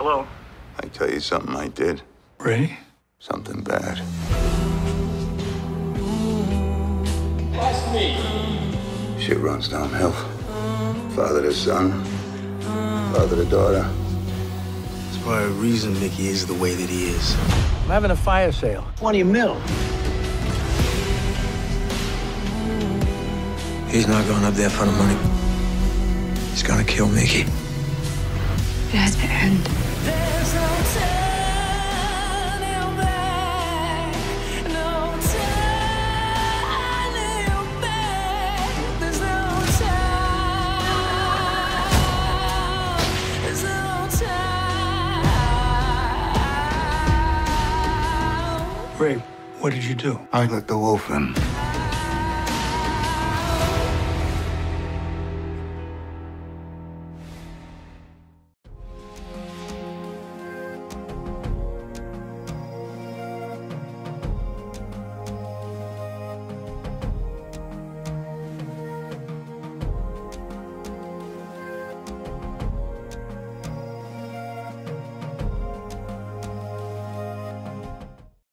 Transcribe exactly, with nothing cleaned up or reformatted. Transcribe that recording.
Hello? I tell you something I did. Ray? Something bad. That's me. Shit runs downhill. Father to son, father to daughter. There's probably a reason Mickey is the way that he is. I'm having a fire sale. twenty mil. He's not going up there for the money. He's gonna kill Mickey. It has to end. There's no turning back, no turning back. There's no time, there's no time. Ray, what did you do? I let the wolf in.